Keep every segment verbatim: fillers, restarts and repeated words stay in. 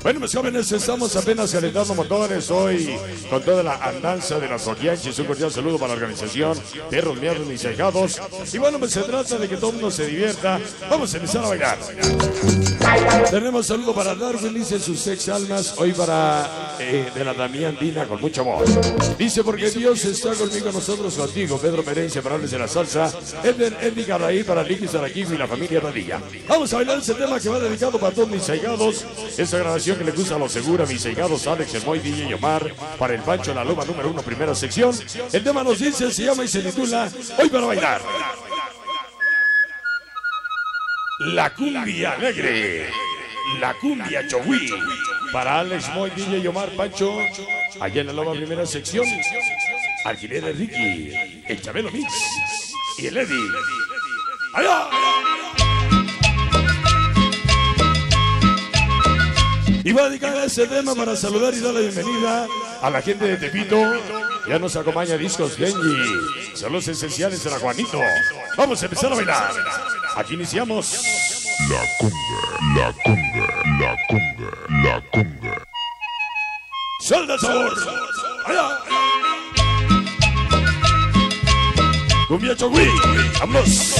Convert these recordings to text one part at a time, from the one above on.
Bueno, mis jóvenes, estamos apenas calentando motores hoy con toda la andanza de las Oquianchis. Un cordial saludo para la organización Perros Miados Mis Ahijados. Y bueno, pues se trata de que todo el mundo se divierta. Vamos a empezar a bailar. Tenemos saludo para Darwin, dice sus seis almas. Hoy para eh, de la Damián Dina con mucho amor. Dice, porque Dios está conmigo, nosotros contigo. Pedro Merencia, para de la salsa. Eder Edgar Raí, para Licky Saraquif y la familia Radilla. Vamos a bailar ese tema que va dedicado para todos mis ahijados. Esa grabación que le gusta a lo segura, mis ahijados Alex, el Moy, D J y Omar, para el Pancho, la Loba número uno, primera sección. El tema nos dice, se llama y se titula Hoy para bailar. La cumbia alegre, la cumbia chogüí, para Alex, Moy, D J y Omar, Pancho, allá en la Loba primera sección. Alquiler de Ricky, el Chabelo Mix y el Eddie. ¡Allá! Y va a dedicar ese tema para saludar y dar la bienvenida a la gente de Tepito. Ya nos acompaña Discos Genji. Son los esenciales de la Juanito. Vamos a empezar a bailar. Aquí iniciamos. La conga, la conga, la conga, la conga. ¡Salda el sabor! ¡Allá! Cumbia Chogüí, vámonos.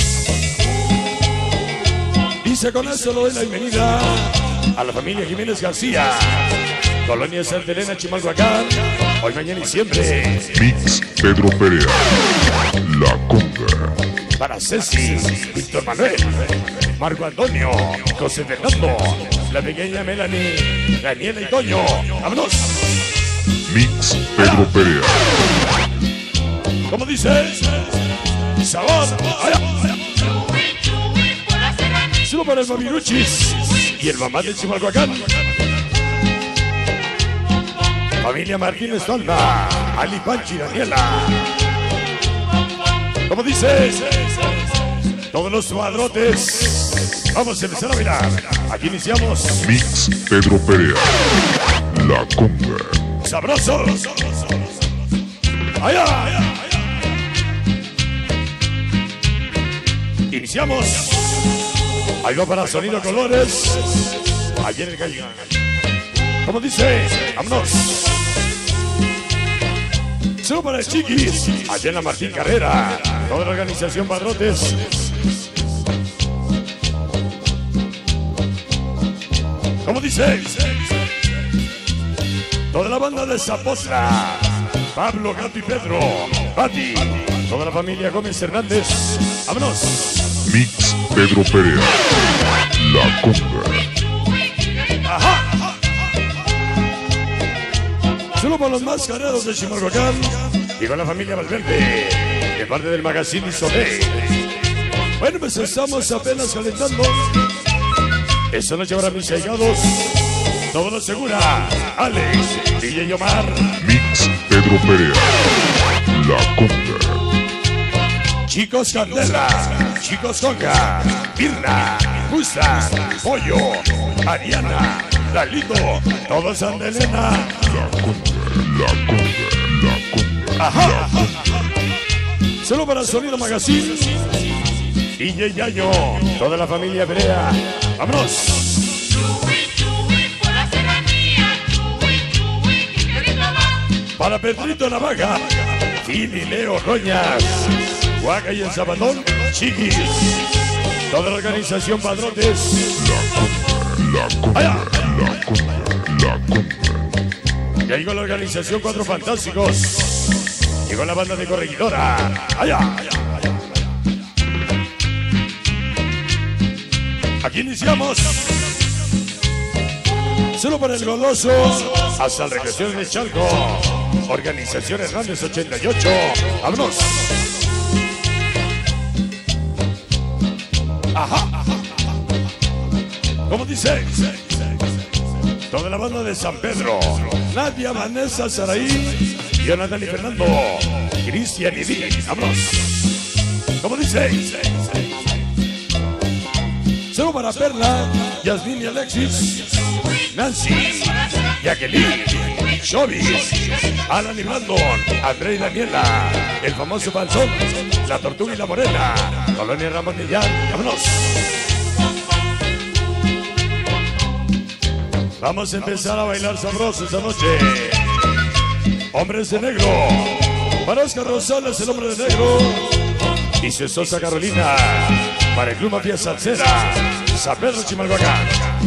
Dice, con eso le doy la bienvenida a la familia Jiménez García, Colonia Santa Elena, Chimalhuacán, hoy, mañana y siempre. Mix Pedro Perea, la conga. Para Ceci, Víctor Manuel, Marco Antonio, José Fernando, la pequeña Melanie, Daniela y Toño. ¡Vámonos! Mix Pedro Perea. ¿Cómo dice? ¡Sabor! ¡Allá! Solo para el Mamiruchis y el mamá de Chimalhuacán. Familia Martínez Tolma, Ali, Panchi y Daniela. ¿Cómo dice? Todos los padrotes. Vamos a empezar a bailar. Aquí iniciamos. Mix Pedro Perea, la conga. ¡Sabrosos! ¡Allá! Iniciamos. Ahí va para Sonido Colores. Allí en el calle. ¿Cómo dice? ¡Vámonos! Solo para el Chiquis. Allá en la Martín Carrera. Toda la organización Padrotes. ¿Cómo dice? Toda la banda de Zapotla. Pablo, Gato y Pedro. Pati. Toda la familia Gómez Hernández. ¡Vámonos! Mix Pedro Perea, la conga. ¡Ajá! Solo para los más cargados de Chimalhuacán y con la familia Valverde, de parte del Magazine Isobé. Bueno, pues estamos apenas calentando. Esta noche habrá mis ahijados. Todo lo segura. Alex, D J y Omar. Mix Pedro Perea, la conga. Chicos Candela, Chicos Conga, Pirna, Musa, Pollo, Ariana, Dalito, todos Santa Elena. La conga, la conga, la conga. Ajá. Solo para Sonido Magazine. D J Yayo, toda la familia Perea. ¡Vámonos! Para Pedrito Navaja, Fili, Leo, Roñas, Huaca y el Zapatón, Chiquis. Toda la organización Padrotes. La conga, la conga, la conga, la conga. Ya llegó la organización Cuatro Fantásticos. Llegó la banda de Corregidora. Allá, allá, allá. Aquí iniciamos. Solo para el goloso. Hasta el Recreación de Chalco. Organización Hernández ochenta y ocho. ¡Vámonos! Ajá. ¿Cómo dice? Toda la banda de San Pedro. Nadia, Vanessa, Saraí, Jonathan y Fernando. Cristian y Di. ¡Vámonos! ¿Cómo dice? Solo para Perla, Yasmín y Alexis, Nancy, Jacqueline, Chovis, Alan y Brandon, André y Daniela, el famoso Panzón, la Tortuga y la Morena, Colonia Ramón Millán. ¡Vámonos! Vamos a empezar a bailar sabroso esta noche. Hombres de negro. Para Oscar Rosales, el hombre de negro. Y su Sosa Carolina. Para el Club Mafia Salsera, San Pedro Chimalhuacán.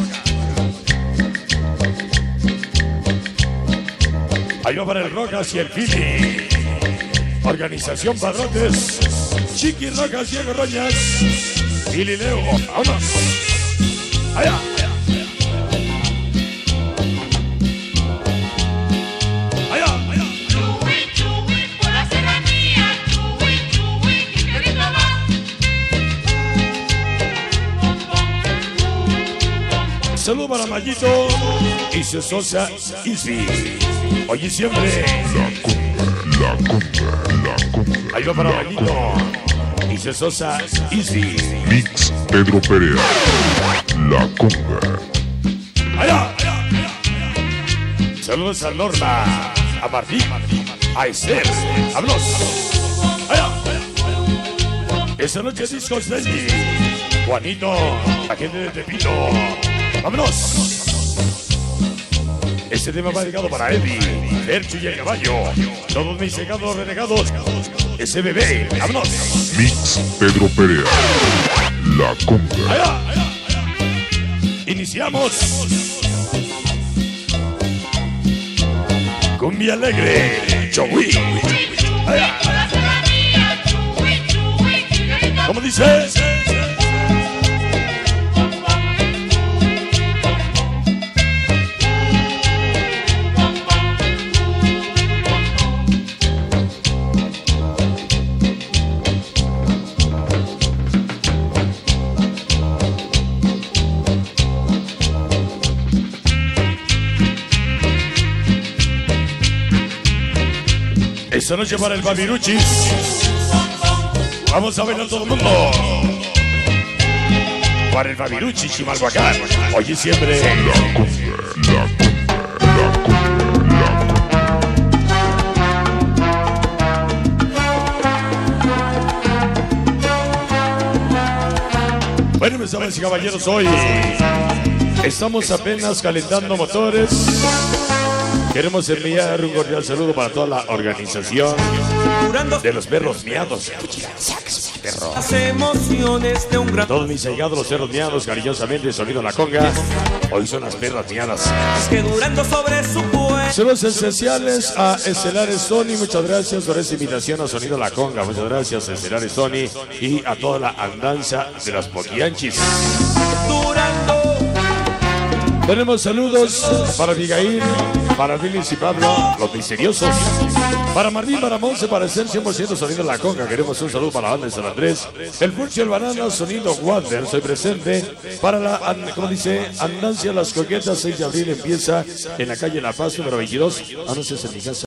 Ahí va para el Rojas y el Fili. Organización Padrotes. Chiqui Rojas, Diego Roñas. Fili Leo. Vámonos. Allá. Saludos para Mayito y su Sosa Easy. Hoy y siempre. La conga, la conga, la conga. Ahí va para Mayito y su Sosa Easy. Mix Pedro Perea. La conga. Allá. Saludos a Norma, a Martín, a Esther. ¡Vámonos! Allá. Esta noche discos Denny, Juanito, la gente de Tepito. ¡Vámonos! Este tema va dedicado para Eddie, Ercho y el caballo. Todos mis cegados renegados. Ese bebé. ¡Vámonos! Mix Pedro Perea. La conga. ¡Allá! Iniciamos. Cumbia alegre. Chogui. ¡Allá! ¿Cómo dice? Esta noche para el Babiruchis. Vamos a bailar todo el mundo. Para el Babiruchis Chimalhuacán. Hoy y siempre. La conga, la conga, la conga, la conga. Bueno, mis damas y caballeros, hoy estamos apenas calentando motores. Queremos enviar un cordial saludo para toda la organización de los perros miados. Perro. Las emociones de un gran... Todos mis allegados, los perros miados, cariñosamente, sonido La Conga. Hoy son las perras miadas. que durando sobre su cuerpo. Saludos especiales a Estelares Sony. Muchas gracias por esta invitación a Sonido La Conga. Muchas gracias a Estelares Sony y a toda la andanza de las Poquianchis. Durando. Tenemos saludos para Abigail, para Billy y Pablo, los misteriosos. Para Martín, para Monse, para ser cien por ciento Sonido La Conga. Queremos un saludo para la banda de San Andrés. El Furcio, el Banana, Sonido Wander, soy presente. Para la, como dice, Andancia Las Coquetas, seis de abril empieza en la calle La Paz, número veintidós. Ah, no sé si es en mi casa.